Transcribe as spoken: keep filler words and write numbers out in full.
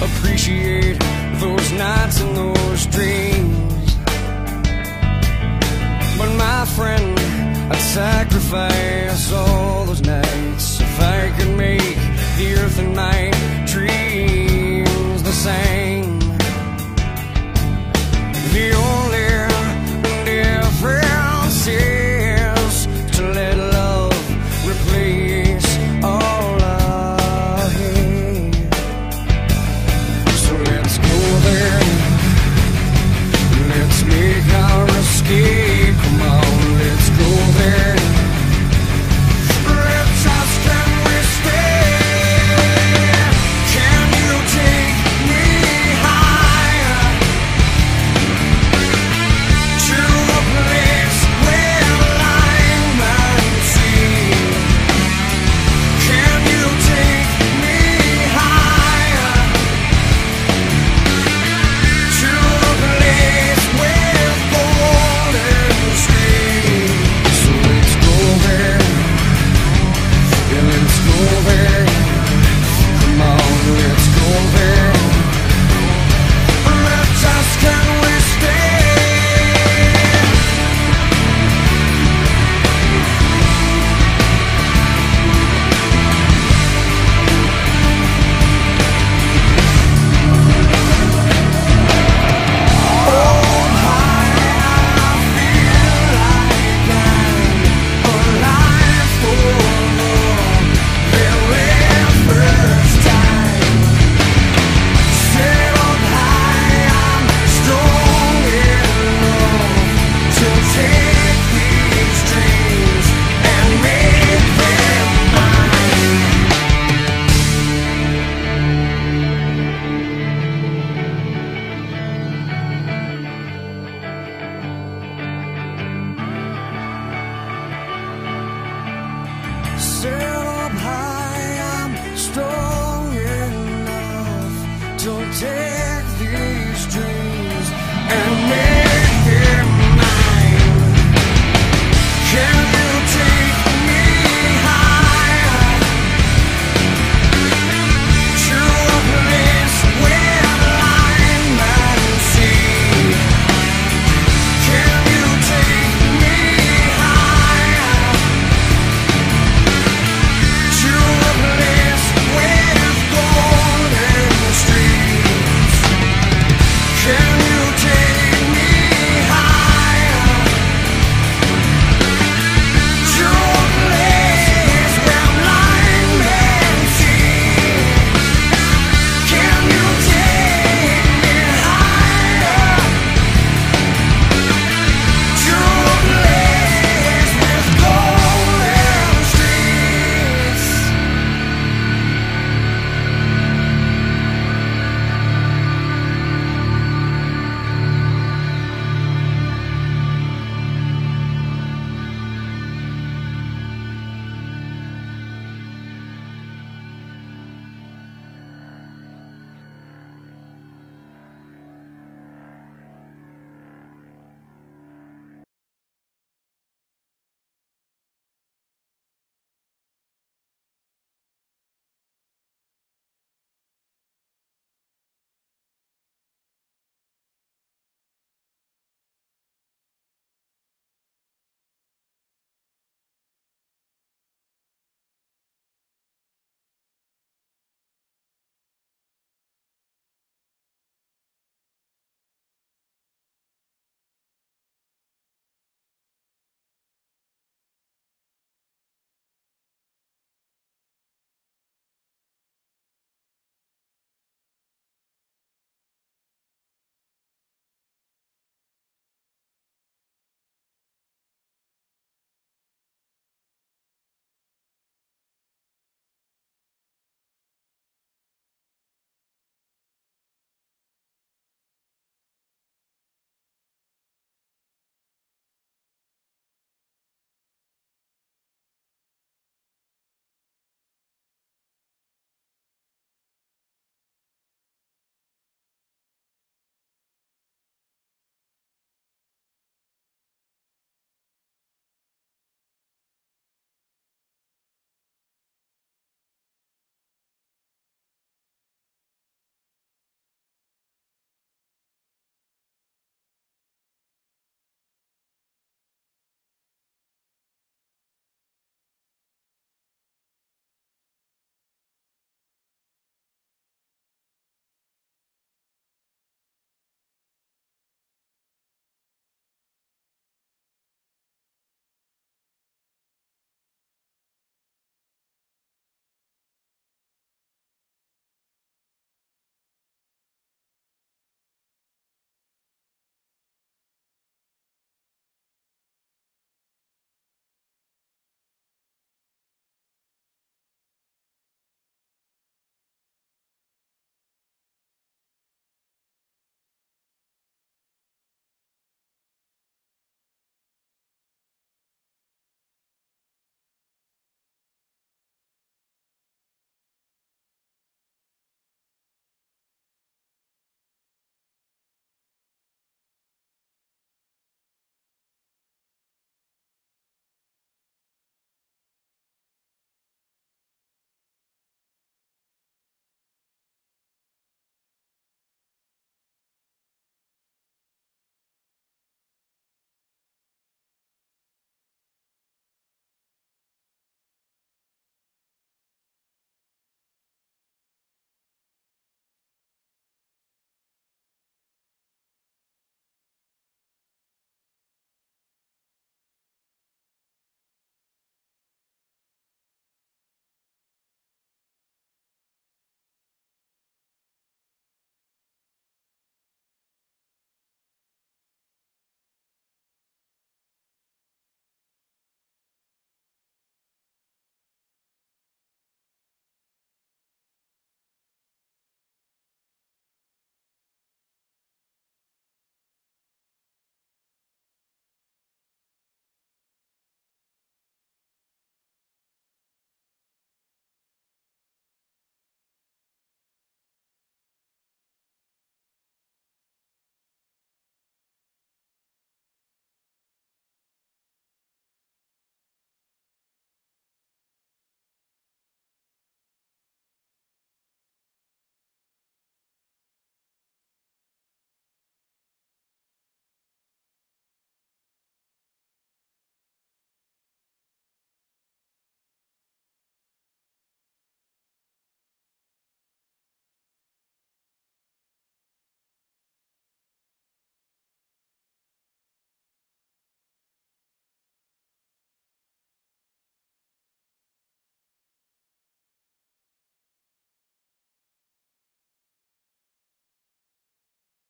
appreciate those nights and those dreams. But my friend, I'd sacrifice all those nights if I could make the earth and my dreams the same. The only difference is to let love replace all I hate. So let's go there, let's make our escape. Come on, let's go there. Let's ask, can we stay? Can you take me higher to a place where lime and sea? Can you take me higher to a place with golden streams? So let's go there, yeah, let's go there. Come on, let's go there. Let's ask, can we stay? Set up high, I'm strong enough to take these dreams.